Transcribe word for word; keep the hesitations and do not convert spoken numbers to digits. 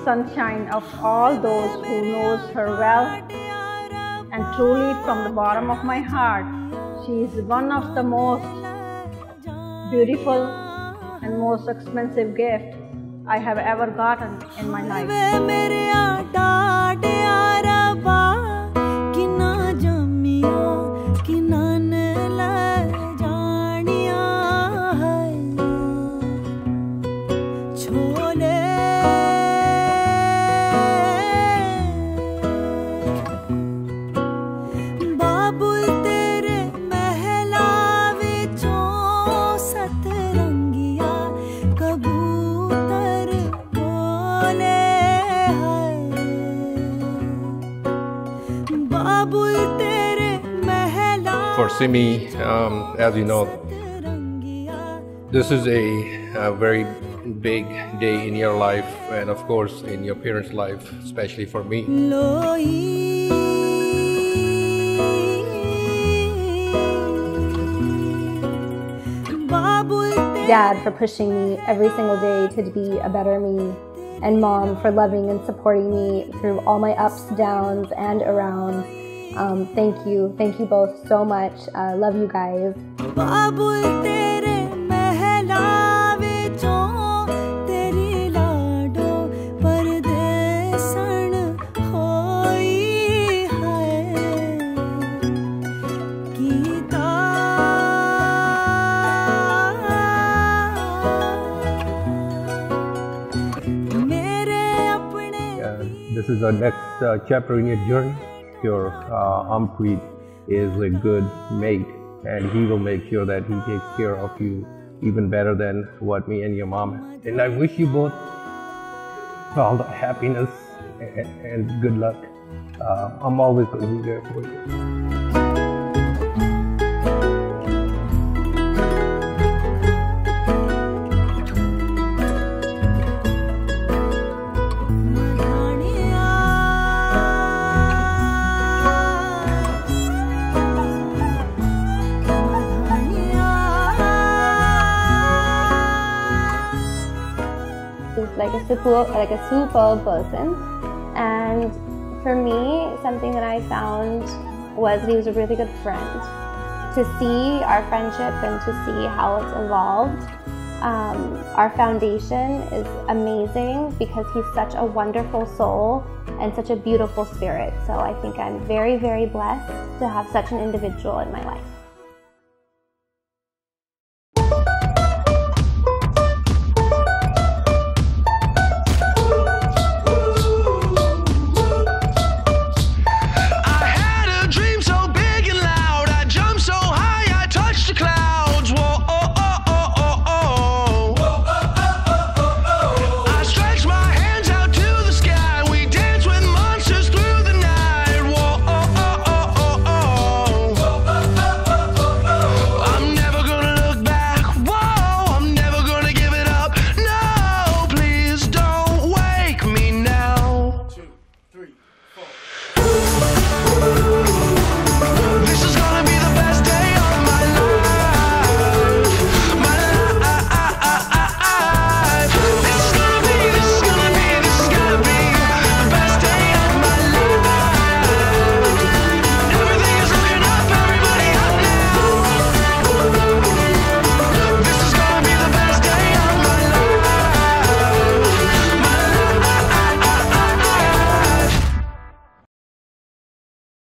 sunshine of all those who knows her well, and truly from the bottom of my heart, she is one of the most beautiful and most expensive gift I have ever gotten in my life. For Simi, um, as you know, this is a, a very big day in your life, and of course in your parents' life, especially for me. Dad for pushing me every single day to be a better me, and Mom for loving and supporting me through all my ups, downs, and arounds. Um, thank you. Thank you both so much. Uh, love you guys. This is our next uh, chapter in your journey. Your uh, Ampreet is a good mate, and he will make sure that he takes care of you even better than what me and your mom have. And I wish you both all the happiness and, and good luck. Uh, I'm always going to be there for you. Like a super, like a superb person, and for me, something that I found was he was a really good friend. To see our friendship and to see how it's evolved, um, our foundation is amazing because he's such a wonderful soul and such a beautiful spirit. So I think I'm very, very blessed to have such an individual in my life.